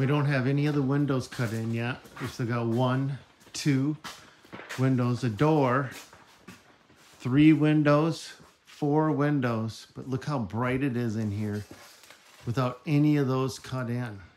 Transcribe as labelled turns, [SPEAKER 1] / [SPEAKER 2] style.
[SPEAKER 1] We don't have any of the windows cut in yet. We still got 1, 2 windows, a door, 3 windows, 4 windows. But look how bright it is in here without any of those cut in.